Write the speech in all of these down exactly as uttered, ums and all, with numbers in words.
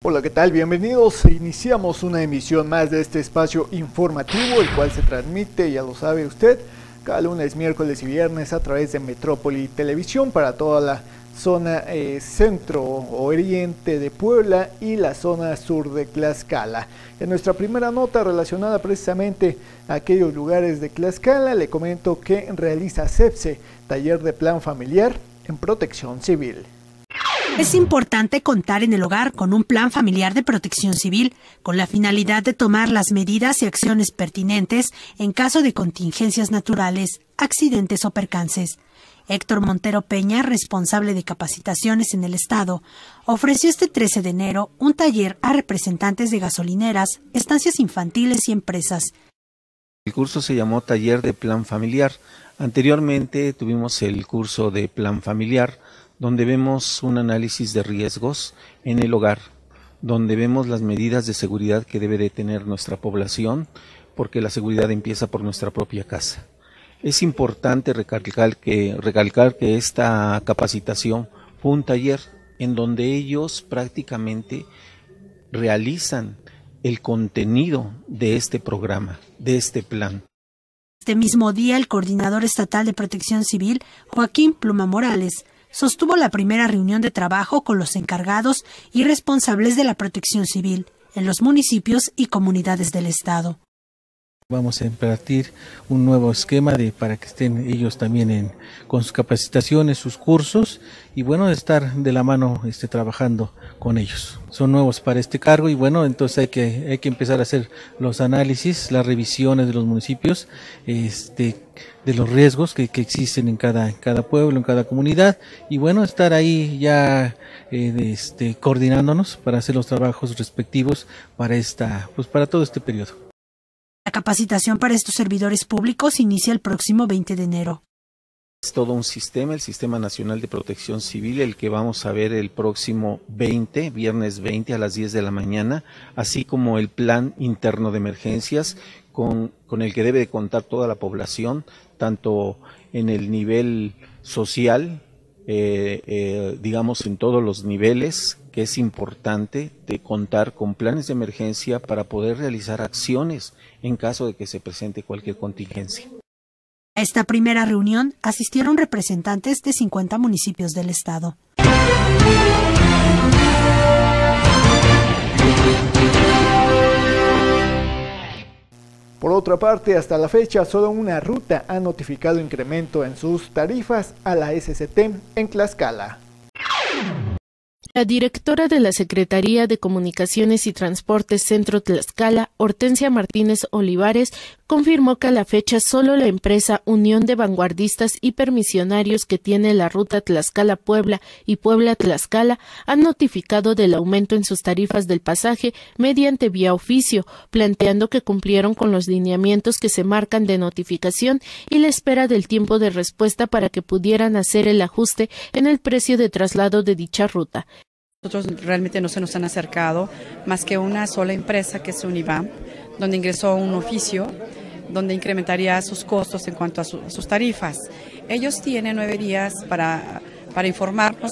Hola, ¿qué tal? Bienvenidos. Iniciamos una emisión más de este espacio informativo, el cual se transmite, ya lo sabe usted, cada lunes, miércoles y viernes a través de Metrópoli Televisión para toda la zona eh, centro-oriente de Puebla y la zona sur de Tlaxcala. En nuestra primera nota relacionada precisamente a aquellos lugares de Tlaxcala, le comento que realiza CEPSE, taller de plan familiar en protección civil. Es importante contar en el hogar con un plan familiar de protección civil, con la finalidad de tomar las medidas y acciones pertinentes en caso de contingencias naturales, accidentes o percances. Héctor Montero Peña, responsable de capacitaciones en el Estado, ofreció este trece de enero un taller a representantes de gasolineras, estancias infantiles y empresas. El curso se llamó Taller de Plan Familiar. Anteriormente tuvimos el curso de Plan Familiar, donde vemos un análisis de riesgos en el hogar, donde vemos las medidas de seguridad que debe de tener nuestra población, porque la seguridad empieza por nuestra propia casa. Es importante recalcar que, recalcar que esta capacitación fue un taller en donde ellos prácticamente realizan el contenido de este programa, de este plan. Este mismo día, el coordinador estatal de Protección Civil, Joaquín Pluma Morales, sostuvo la primera reunión de trabajo con los encargados y responsables de la protección civil en los municipios y comunidades del Estado. Vamos a impartir un nuevo esquema de para que estén ellos también en, con sus capacitaciones, sus cursos y bueno, estar de la mano este, trabajando con ellos. Son nuevos para este cargo y bueno, entonces hay que, hay que empezar a hacer los análisis, las revisiones de los municipios, este, de los riesgos que, que existen en cada, en cada pueblo, en cada comunidad y bueno, estar ahí ya eh, este, coordinándonos para hacer los trabajos respectivos para esta, pues para todo este periodo. La capacitación para estos servidores públicos inicia el próximo veinte de enero. Es todo un sistema, el Sistema Nacional de Protección Civil, el que vamos a ver el próximo veinte, viernes veinte a las diez de la mañana, así como el Plan Interno de Emergencias con, con el que debe de contar toda la población, tanto en el nivel social, eh, eh, digamos en todos los niveles, que es importante de contar con planes de emergencia para poder realizar acciones en caso de que se presente cualquier contingencia. A esta primera reunión asistieron representantes de cincuenta municipios del Estado. Por otra parte, hasta la fecha, solo una ruta ha notificado incremento en sus tarifas a la S C T en Tlaxcala. La directora de la Secretaría de Comunicaciones y Transportes Centro Tlaxcala, Hortensia Martínez Olivares, confirmó que a la fecha solo la empresa Unión de Vanguardistas y Permisionarios que tiene la ruta Tlaxcala-Puebla y Puebla-Tlaxcala han notificado del aumento en sus tarifas del pasaje mediante vía oficio, planteando que cumplieron con los lineamientos que se marcan de notificación y la espera del tiempo de respuesta para que pudieran hacer el ajuste en el precio de traslado de dicha ruta. Nosotros realmente no se nos han acercado más que una sola empresa que es Univamp, donde ingresó un oficio donde incrementaría sus costos en cuanto a, su, a sus tarifas. Ellos tienen nueve días para, para informarnos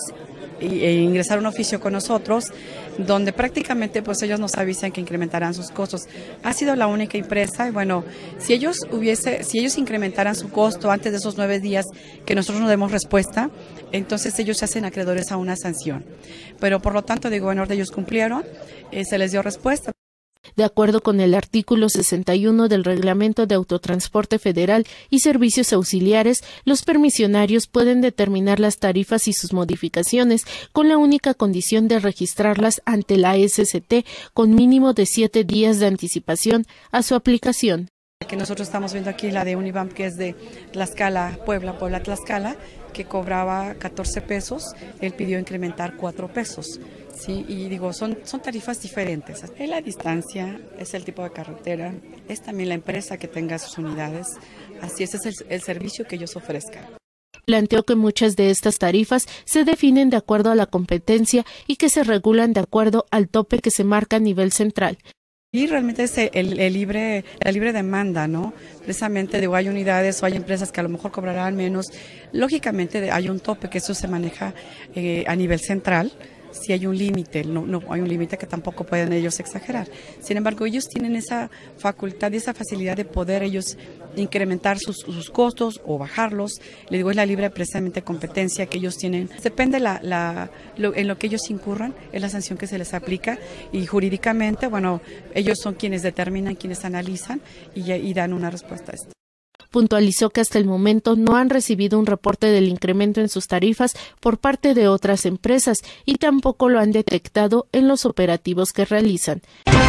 e ingresar un oficio con nosotros, donde prácticamente pues ellos nos avisan que incrementarán sus costos. Ha sido la única empresa y bueno, si ellos hubiese, si ellos incrementaran su costo antes de esos nueve días que nosotros no demos respuesta, entonces ellos se hacen acreedores a una sanción. Pero por lo tanto, digo, bueno, ellos cumplieron, eh, se les dio respuesta. De acuerdo con el artículo sesenta y uno del Reglamento de Autotransporte Federal y Servicios Auxiliares, los permisionarios pueden determinar las tarifas y sus modificaciones con la única condición de registrarlas ante la S C T con mínimo de siete días de anticipación a su aplicación. Que nosotros estamos viendo aquí la de Univamp, que es de Tlaxcala, Puebla, Puebla, Tlaxcala, que cobraba catorce pesos, él pidió incrementar cuatro pesos. Sí, y digo, son, son tarifas diferentes. Es la distancia, es el tipo de carretera, es también la empresa que tenga sus unidades, así ese es el, el servicio que ellos ofrezcan. Planteó que muchas de estas tarifas se definen de acuerdo a la competencia y que se regulan de acuerdo al tope que se marca a nivel central. Y realmente es el, el libre, la libre demanda, ¿no? Precisamente digo, hay unidades o hay empresas que a lo mejor cobrarán menos. Lógicamente hay un tope que eso se maneja eh, a nivel central, si hay un límite, no, no hay un límite que tampoco pueden ellos exagerar. Sin embargo, ellos tienen esa facultad y esa facilidad de poder ellos incrementar sus, sus costos o bajarlos. Le digo, es la libre precisamente competencia que ellos tienen. Depende la, la, lo, en lo que ellos incurran, es la sanción que se les aplica, y jurídicamente, bueno, ellos son quienes determinan, quienes analizan y, y dan una respuesta a esto. Puntualizó que hasta el momento no han recibido un reporte del incremento en sus tarifas por parte de otras empresas y tampoco lo han detectado en los operativos que realizan.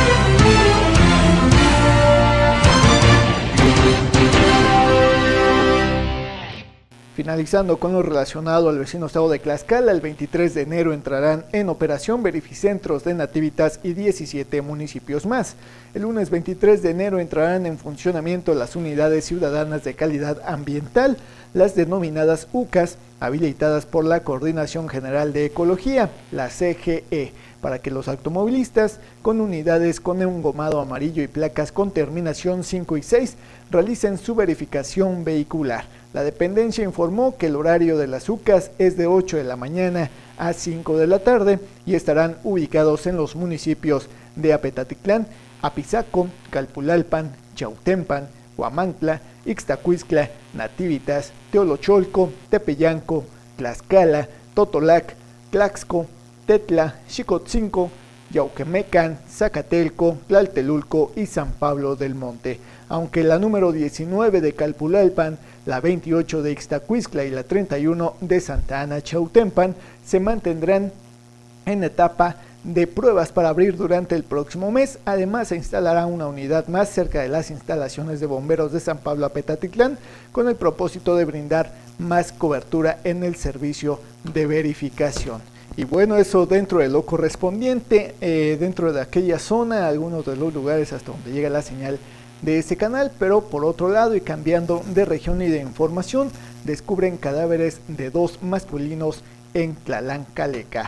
Finalizando con lo relacionado al vecino estado de Tlaxcala, el veintitrés de enero entrarán en operación verificentros de Nativitas y diecisiete municipios más. El lunes veintitrés de enero entrarán en funcionamiento las unidades ciudadanas de calidad ambiental, las denominadas U C As, habilitadas por la Coordinación General de Ecología, la C G E, para que los automovilistas con unidades con engomado amarillo y placas con terminación cinco y seis realicen su verificación vehicular. La dependencia informó que el horario de las U C As es de ocho de la mañana a cinco de la tarde y estarán ubicados en los municipios de Apetatitlán, Apizaco, Calpulalpan, Chautempan, Huamantla, Ixtacuistla, Nativitas, Teolocholco, Tepeyanco, Tlaxcala, Totolac, Tlaxco, Tetla, Xicotzinco, Yauquemecan, Zacatelco, Tlaltelulco y San Pablo del Monte. Aunque la número diecinueve de Calpulalpan, la veintiocho de Ixtacuistla y la treinta y uno de Santa Ana Chautempan se mantendrán en etapa de pruebas para abrir durante el próximo mes. Además, se instalará una unidad más cerca de las instalaciones de bomberos de San Pablo Apetatitlán con el propósito de brindar más cobertura en el servicio de verificación. Y bueno, eso dentro de lo correspondiente, eh, dentro de aquella zona, algunos de los lugares hasta donde llega la señal de este canal. Pero por otro lado, y cambiando de región y de información, descubren cadáveres de dos masculinos en Tlalancaleca.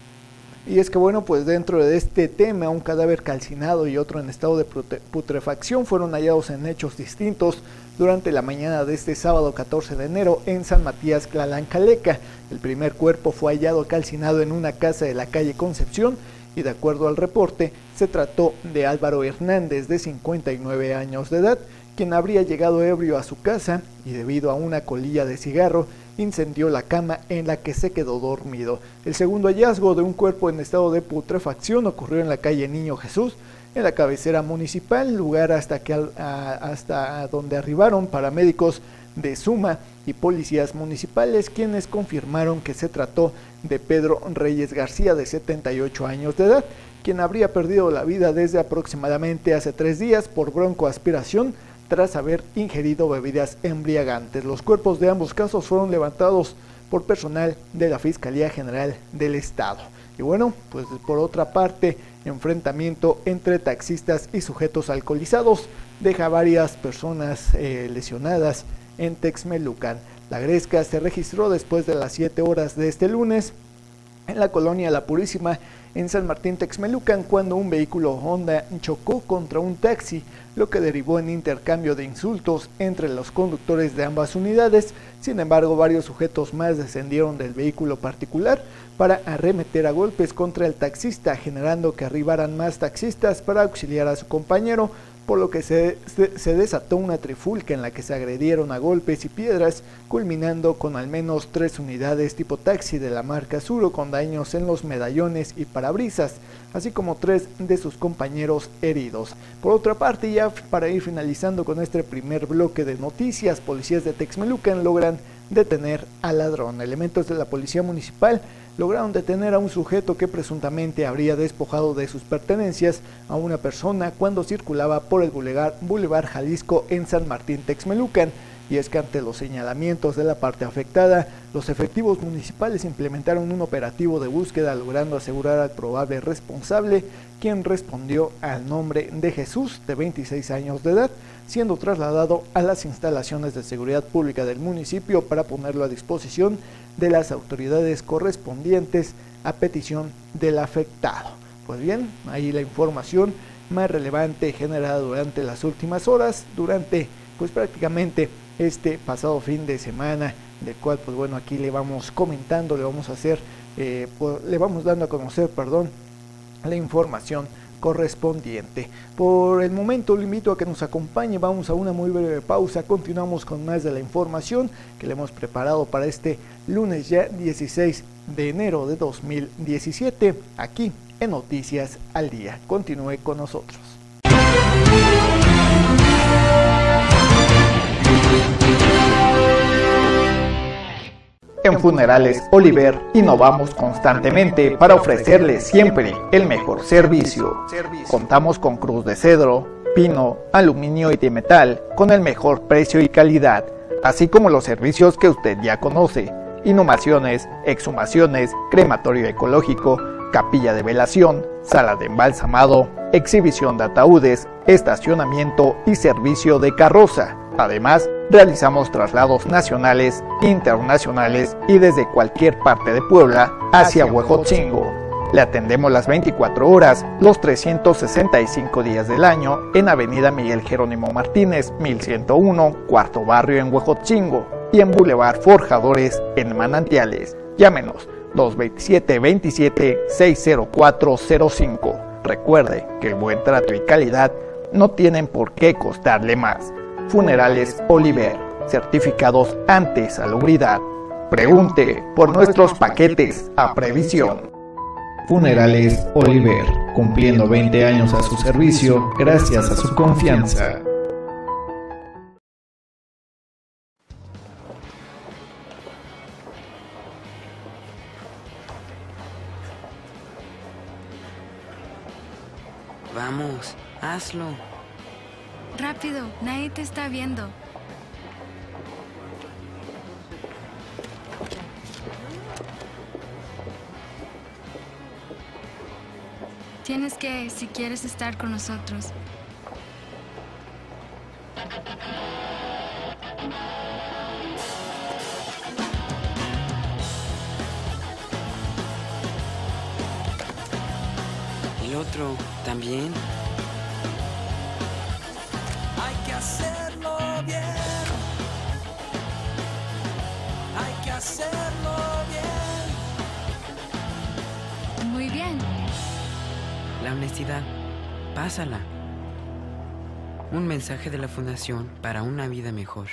Y es que bueno, pues dentro de este tema, un cadáver calcinado y otro en estado de putrefacción fueron hallados en hechos distintos durante la mañana de este sábado catorce de enero en San Matías, Tlalancaleca. El primer cuerpo fue hallado calcinado en una casa de la calle Concepción y, de acuerdo al reporte, se trató de Álvaro Hernández, de cincuenta y nueve años de edad, quien habría llegado ebrio a su casa y, debido a una colilla de cigarro, incendió la cama en la que se quedó dormido. El segundo hallazgo de un cuerpo en estado de putrefacción ocurrió en la calle Niño Jesús, en la cabecera municipal, lugar hasta, que, a, hasta donde arribaron paramédicos de Suma y policías municipales, quienes confirmaron que se trató de Pedro Reyes García, de setenta y ocho años de edad, quien habría perdido la vida desde aproximadamente hace tres días por broncoaspiración tras haber ingerido bebidas embriagantes. Los cuerpos de ambos casos fueron levantados por personal de la Fiscalía General del Estado. Y bueno, pues por otra parte, enfrentamiento entre taxistas y sujetos alcoholizados deja varias personas eh, lesionadas en Texmelucan. La gresca se registró después de las siete horas de este lunes en la colonia La Purísima, en San Martín Texmelucan, cuando un vehículo Honda chocó contra un taxi, lo que derivó en intercambio de insultos entre los conductores de ambas unidades. Sin embargo, varios sujetos más descendieron del vehículo particular para arremeter a golpes contra el taxista, generando que arribaran más taxistas para auxiliar a su compañero, por lo que se, se, se desató una trifulca en la que se agredieron a golpes y piedras, culminando con al menos tres unidades tipo taxi de la marca Suro con daños en los medallones y parabrisas, así como tres de sus compañeros heridos. Por otra parte, ya para ir finalizando con este primer bloque de noticias, policías de Texmelucan logran detener al ladrón. Elementos de la policía municipal lograron detener a un sujeto que presuntamente habría despojado de sus pertenencias a una persona cuando circulaba por el Boulevard, Boulevard Jalisco en San Martín Texmelucan. Y es que ante los señalamientos de la parte afectada, los efectivos municipales implementaron un operativo de búsqueda, logrando asegurar al probable responsable, quien respondió al nombre de Jesús, de veintiséis años de edad, siendo trasladado a las instalaciones de seguridad pública del municipio para ponerlo a disposición de las autoridades correspondientes a petición del afectado. Pues bien, ahí la información más relevante generada durante las últimas horas, durante pues prácticamente este pasado fin de semana del cual pues bueno aquí le vamos comentando, le vamos a hacer, eh, pues, le vamos dando a conocer, perdón, la información correspondiente. Por el momento le invito a que nos acompañe, vamos a una muy breve pausa, continuamos con más de la información que le hemos preparado para este lunes ya dieciséis de enero de dos mil diecisiete, aquí en Noticias al Día. Continúe con nosotros. En Funerales Oliver innovamos constantemente para ofrecerles siempre el mejor servicio. Contamos con cruz de cedro, pino, aluminio y de metal con el mejor precio y calidad, así como los servicios que usted ya conoce: inhumaciones, exhumaciones, crematorio ecológico, capilla de velación, sala de embalsamado, exhibición de ataúdes, estacionamiento y servicio de carroza. Además, realizamos traslados nacionales, internacionales y desde cualquier parte de Puebla hacia Huejotzingo. Le atendemos las veinticuatro horas, los trescientos sesenta y cinco días del año en Avenida Miguel Jerónimo Martínez, mil ciento uno, Cuarto Barrio en Huejotzingo, y en Boulevard Forjadores en Manantiales. Llámenos dos veintisiete veintisiete, sesenta y cuatro cero cinco. Recuerde que el buen trato y calidad no tienen por qué costarle más. Funerales Oliver, certificados ante salubridad. Pregunte por nuestros paquetes a previsión. Funerales Oliver, cumpliendo veinte años a su servicio gracias a su confianza. Vamos, hazlo. Rápido, nadie te está viendo. Tienes que, si quieres estar con nosotros. El otro, ¿también? Hay que hacerlo bien. Hay que hacerlo bien. Muy bien. La honestidad, pásala. Un mensaje de la Fundación para una vida mejor.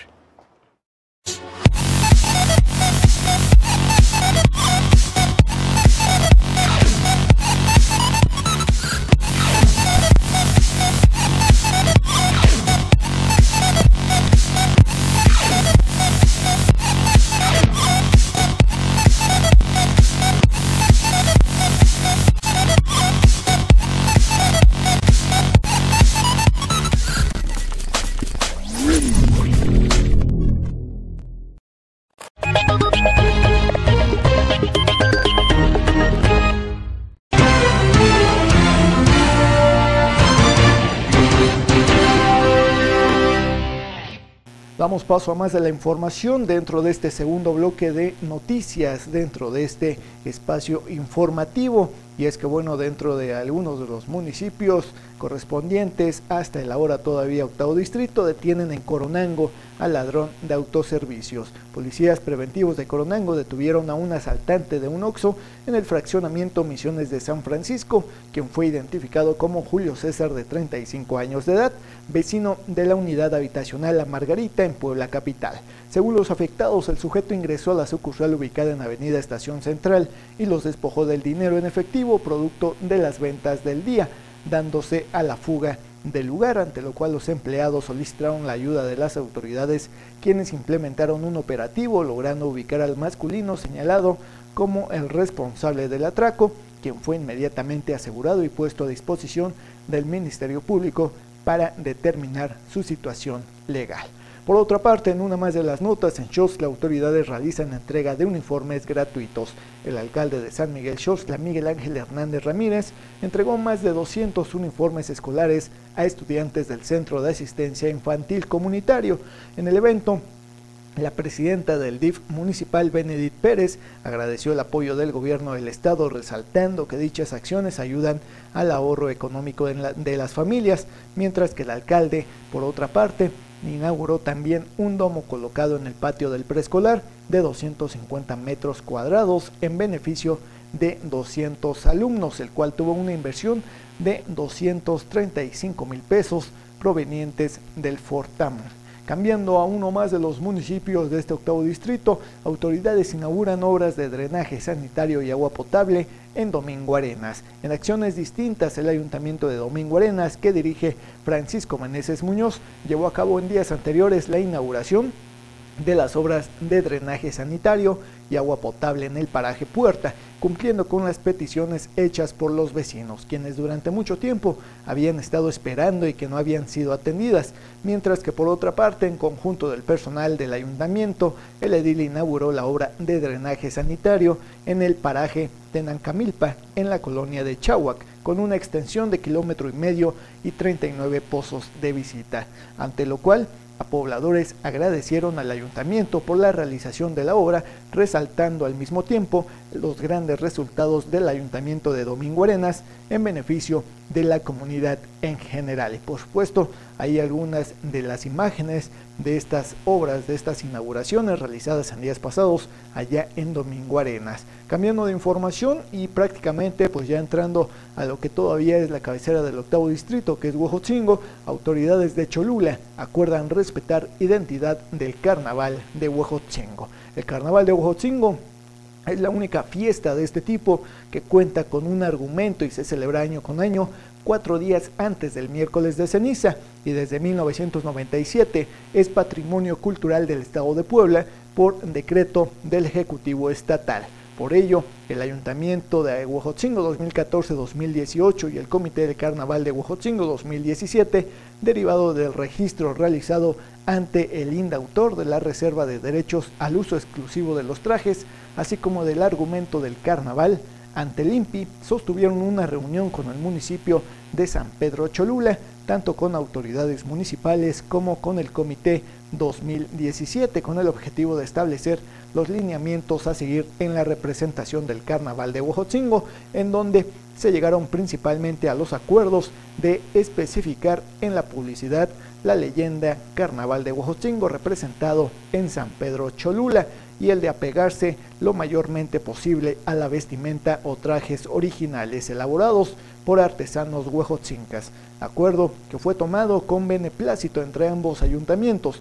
Damos paso a más de la información dentro de este segundo bloque de noticias, dentro de este espacio informativo. Y es que bueno, dentro de algunos de los municipios correspondientes hasta el ahora todavía octavo distrito detienen en Coronango al ladrón de autoservicios. Policías preventivos de Coronango detuvieron a un asaltante de un Oxxo en el fraccionamiento Misiones de San Francisco, quien fue identificado como Julio César, de treinta y cinco años de edad, vecino de la unidad habitacional La Margarita en Puebla capital. Según los afectados, el sujeto ingresó a la sucursal ubicada en Avenida Estación Central y los despojó del dinero en efectivo producto de las ventas del día, dándose a la fuga del lugar, ante lo cual los empleados solicitaron la ayuda de las autoridades, quienes implementaron un operativo logrando ubicar al masculino señalado como el responsable del atraco, quien fue inmediatamente asegurado y puesto a disposición del Ministerio Público para determinar su situación legal. Por otra parte, en una más de las notas, en Xochitl, autoridades realizan la entrega de uniformes gratuitos. El alcalde de San Miguel Xochitl, Miguel Ángel Hernández Ramírez, entregó más de doscientos uniformes escolares a estudiantes del Centro de Asistencia Infantil Comunitario. En el evento, la presidenta del D I F municipal, Benedit Pérez, agradeció el apoyo del gobierno del estado, resaltando que dichas acciones ayudan al ahorro económico de, la, de las familias, mientras que el alcalde, por otra parte, inauguró también un domo colocado en el patio del preescolar de doscientos cincuenta metros cuadrados en beneficio de doscientos alumnos, el cual tuvo una inversión de doscientos treinta y cinco mil pesos provenientes del Fortam. Cambiando a uno más de los municipios de este octavo distrito, autoridades inauguran obras de drenaje sanitario y agua potable en Domingo Arenas. En acciones distintas, el Ayuntamiento de Domingo Arenas, que dirige Francisco Meneses Muñoz, llevó a cabo en días anteriores la inauguración de las obras de drenaje sanitario y agua potable en el paraje Puerta, cumpliendo con las peticiones hechas por los vecinos, quienes durante mucho tiempo habían estado esperando y que no habían sido atendidas, mientras que por otra parte, en conjunto del personal del ayuntamiento, el edil inauguró la obra de drenaje sanitario en el paraje Tenancamilpa, en la colonia de Cháhuac, con una extensión de kilómetro y medio y treinta y nueve pozos de visita, ante lo cual a pobladores agradecieron al ayuntamiento por la realización de la obra, resaltando al mismo tiempo los grandes resultados del ayuntamiento de Domingo Arenas en beneficio de la comunidad en general. Y por supuesto, hay algunas de las imágenes de estas obras, de estas inauguraciones realizadas en días pasados allá en Domingo Arenas. Cambiando de información y prácticamente pues ya entrando a lo que todavía es la cabecera del octavo distrito, que es Huejotzingo, autoridades de Cholula acuerdan respetar identidad del carnaval de Huejotzingo. El carnaval de Huejotzingo es la única fiesta de este tipo que cuenta con un argumento y se celebra año con año cuatro días antes del miércoles de ceniza, y desde mil novecientos noventa y siete es patrimonio cultural del estado de Puebla por decreto del Ejecutivo Estatal. Por ello, el Ayuntamiento de Huejotzingo dos mil catorce a dos mil dieciocho y el Comité de Carnaval de Huejotzingo dos mil diecisiete, derivado del registro realizado ante el indautor de la Reserva de Derechos al Uso Exclusivo de los Trajes, así como del argumento del carnaval, ante el I N P I, sostuvieron una reunión con el municipio de San Pedro Cholula, tanto con autoridades municipales como con el Comité dos mil diecisiete, con el objetivo de establecer los lineamientos a seguir en la representación del carnaval de Huejotzingo, en donde se llegaron principalmente a los acuerdos de especificar en la publicidad la leyenda Carnaval de Huejotzingo representado en San Pedro Cholula, y el de apegarse lo mayormente posible a la vestimenta o trajes originales elaborados por artesanos huejotzincas, acuerdo que fue tomado con beneplácito entre ambos ayuntamientos,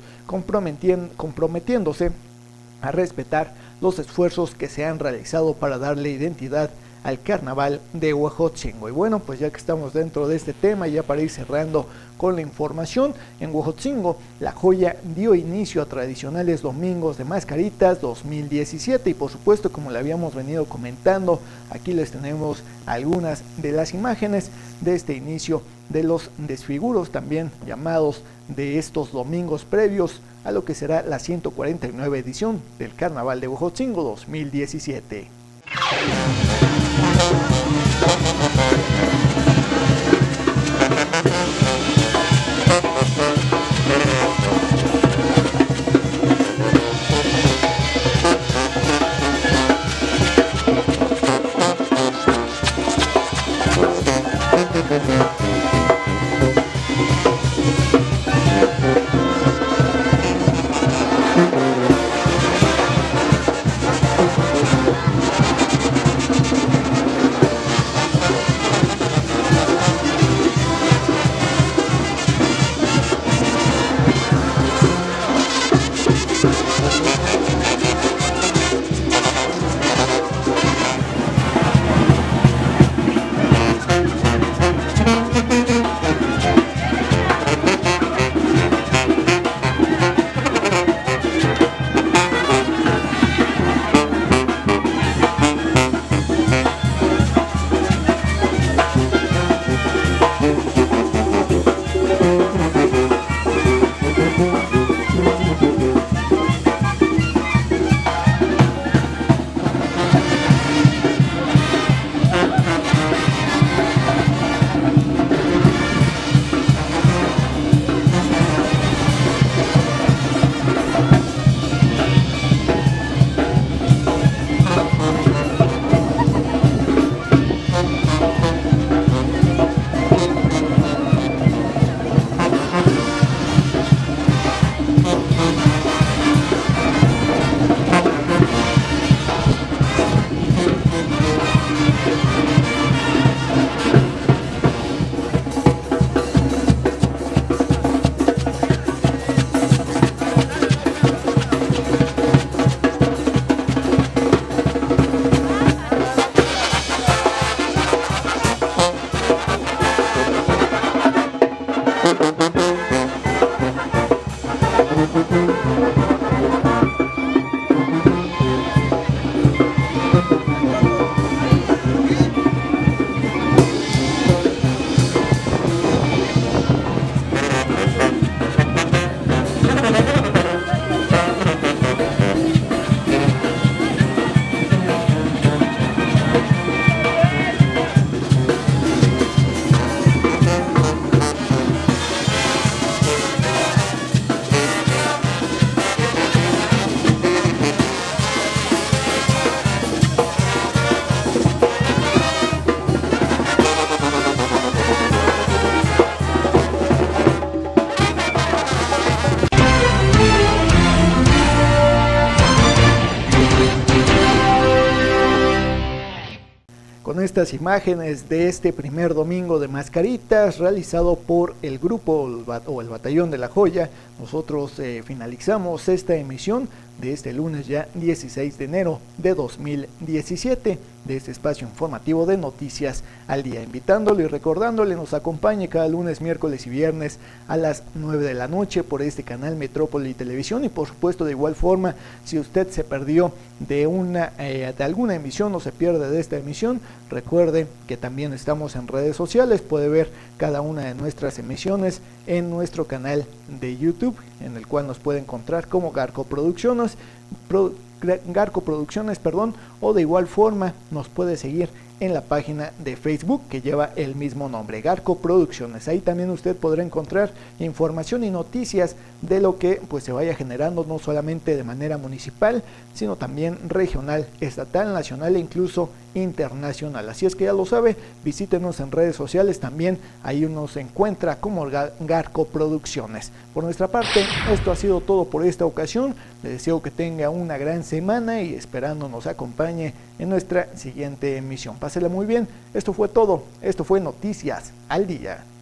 comprometiéndose a respetar los esfuerzos que se han realizado para darle identidad al carnaval de Huejotzingo. Y bueno, pues ya que estamos dentro de este tema, ya para ir cerrando con la información, en Huejotzingo La Joya dio inicio a tradicionales domingos de mascaritas dos mil diecisiete, y por supuesto, como le habíamos venido comentando, aquí les tenemos algunas de las imágenes de este inicio de los desfiguros, también llamados, de estos domingos previos a lo que será la ciento cuarenta y nueve edición del Carnaval de Huejotzingo dos mil diecisiete. con estas imágenes de este primer domingo de mascaritas realizado por el grupo o el Batallón de la Joya, nosotros eh, finalizamos esta emisión de este lunes ya dieciséis de enero de dos mil diecisiete de este espacio informativo de Noticias al Día, invitándole y recordándole nos acompañe cada lunes, miércoles y viernes a las nueve de la noche por este canal Metrópoli Televisión, y por supuesto de igual forma, si usted se perdió de una eh, de alguna emisión o se pierde de esta emisión, recuerde que también estamos en redes sociales, puede ver cada una de nuestras emisiones en nuestro canal de YouTube, en el cual nos puede encontrar como Garco Producciones, Pro, Garco Producciones, perdón, o de igual forma nos puede seguir en la página de Facebook que lleva el mismo nombre, Garco Producciones. Ahí también usted podrá encontrar información y noticias de lo que pues se vaya generando, no solamente de manera municipal, sino también regional, estatal, nacional e incluso internacional. Así es que ya lo sabe, visítenos en redes sociales, también ahí nos encuentra como Garco Producciones. Por nuestra parte, esto ha sido todo por esta ocasión. Le deseo que tenga una gran semana y esperando nos acompañe en nuestra siguiente emisión. Pásela muy bien, esto fue todo, esto fue Noticias al Día.